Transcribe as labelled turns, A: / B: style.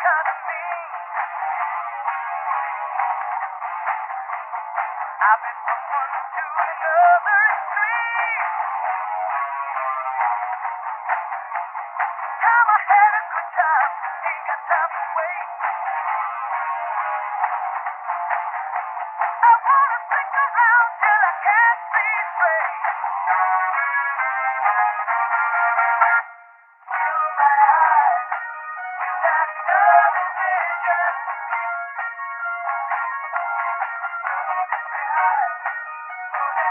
A: kind of mean. I've been from one to another extreme. Time I had a good time, ain't got time to wait. I wanna stick around till I can't see straight. Fill my eyes with that double vision. Look behind, so